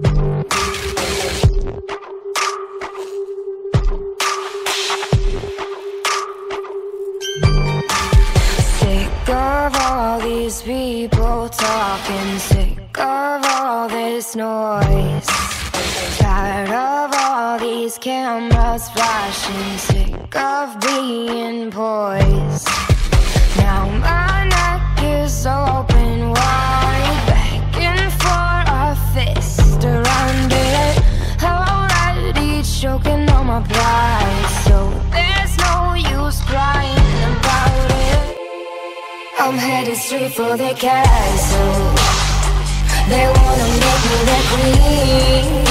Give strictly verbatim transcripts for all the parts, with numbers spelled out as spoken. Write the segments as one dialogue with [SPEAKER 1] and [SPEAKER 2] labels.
[SPEAKER 1] Sick of all these people talking, sick of all this noise, tired of all these cameras flashing, sick of being poised. Now my neck is open wide, begging for a fist around it, already choking on my pride, so there's no use crying about it. I'm headed straight for the castle. They wanna make me their queen,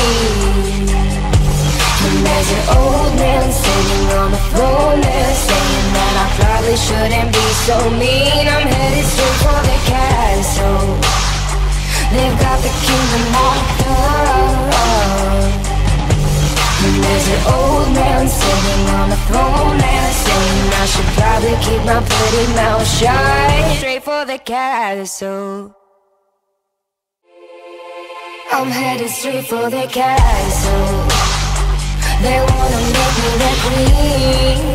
[SPEAKER 1] and there's an old man sitting on the throne there, saying that I probably shouldn't be so mean. I'm headed straight for the castle. They've got the kingdom locked up, and there's an old man sitting on the throne there, saying I should probably keep my pretty mouth shut. Straight for the castle. I'm headed straight for the castle. They wanna make me their queen,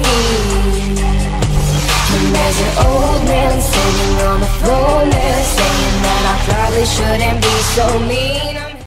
[SPEAKER 1] and there's an old man sitting on the throne there, saying that I probably shouldn't be so mean.